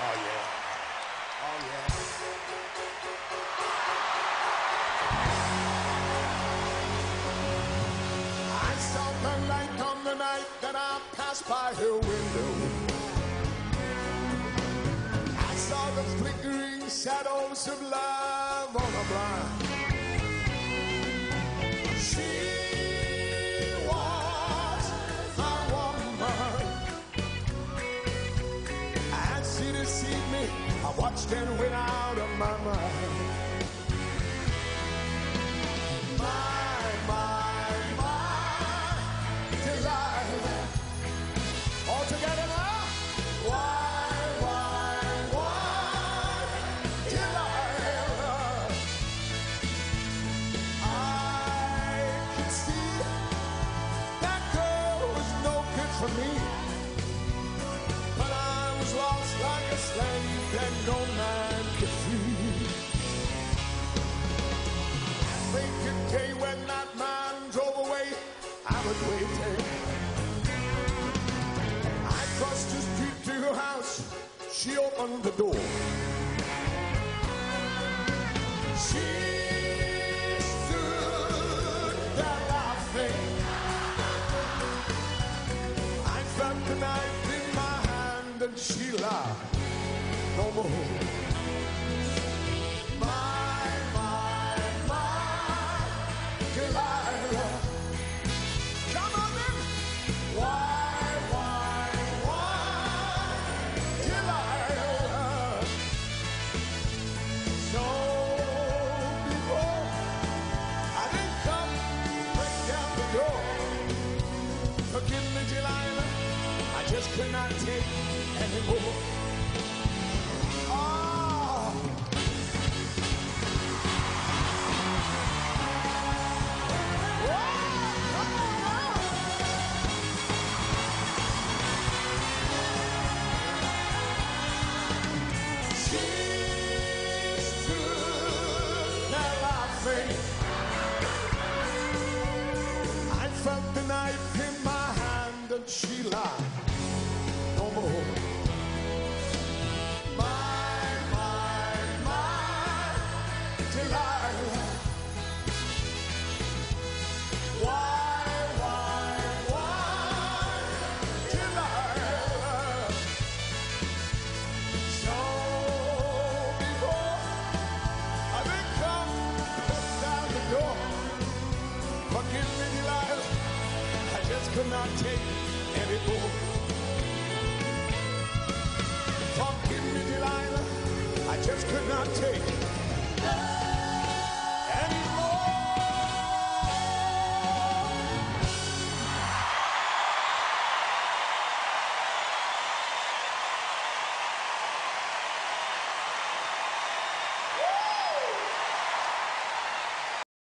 Oh, yeah. Oh, yeah. I saw the light on the night that I passed by her window. I saw the flickering shadows of love on a blind. She was a woman, and she deceived me. I watched and went out of my mind. All together now. Why, Delilah? I could see that girl was no good for me, but I was lost like a slave that no man could free. I think it came when that man drove away. I was waiting. Crossed the street to her house, she opened the door. She stood there laughing. I felt the knife in my hand and she laughed no more. My, Delilah. Come on then. Why? Forgive me, Delilah, I just could not take anymore. Oh. Whoa, come on now. She stood there laughing. I felt the knife in my hand and she lied no more. My, Delilah. Why, Delilah? So before I did come down the door, forgive me, Delilah, I just could not take anymore. Forgive me, Delilah, I just could not take